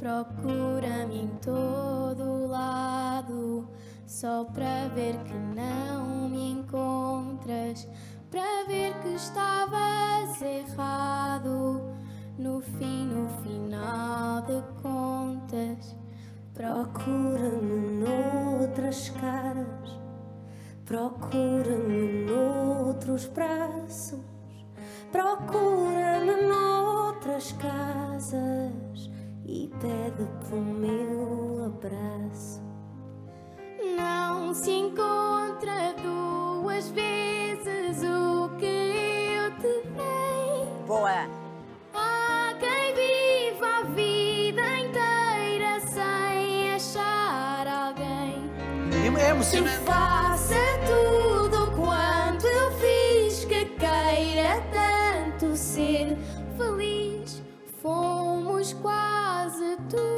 Procura-me em todo lado, só para ver que não me encontras, para ver que estavas errado. No final de contas, procura-me noutras caras, procura-me noutros braços, procura-me noutras casas e pede pelo meu abraço. Não se encontra duas vezes o que eu te dei. Boa! Há quem viva a vida inteira sem achar alguém É que emocionante. faça tudo quanto eu fiz, que queira tanto ser feliz. Fomos quase tudo.